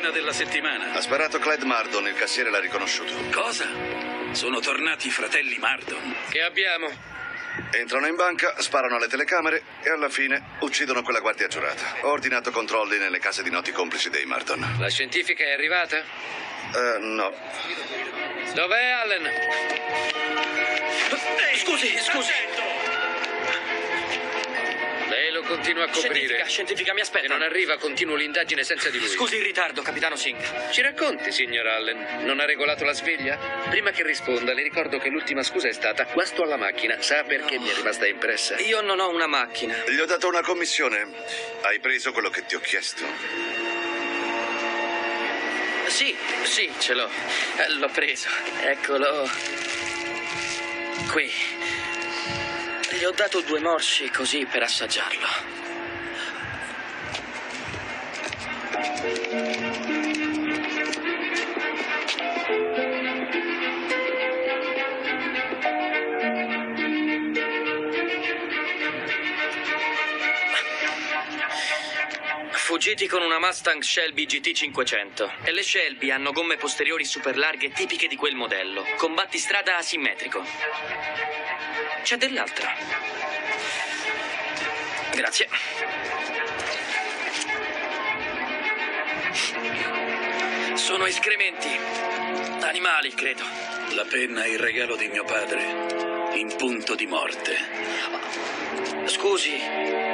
cena della settimana. Ha sparato Clyde Mardon, il cassiere l'ha riconosciuto. Cosa? Sono tornati i fratelli Mardon. Che abbiamo? Entrano in banca, sparano alle telecamere e alla fine uccidono quella guardia giurata. Ho ordinato controlli nelle case di noti complici dei Mardon. La scientifica è arrivata? No. Dov'è Allen? Scusi. Lei lo continua a coprire. Scientifica, mi Se aspetta. non arriva, continuo l'indagine senza di lui. Scusi il ritardo, capitano Singh. Ci racconti, signor Allen? Non ha regolato la sveglia? Prima che risponda, le ricordo che l'ultima scusa è stata guasto alla macchina. Sa perché mi è rimasta impressa? Io non ho una macchina. Gli ho dato una commissione. Hai preso quello che ti ho chiesto? Sì, ce l'ho. L'ho preso. Eccolo. Qui. Gli ho dato 2 morsi così per assaggiarlo. Fuggiti con una Mustang Shelby GT 500 e le Shelby hanno gomme posteriori super larghe tipiche di quel modello, con battistrada asimmetrico. C'è dell'altro. Grazie. Sono escrementi. Animali, credo. La penna è il regalo di mio padre, in punto di morte. Scusi,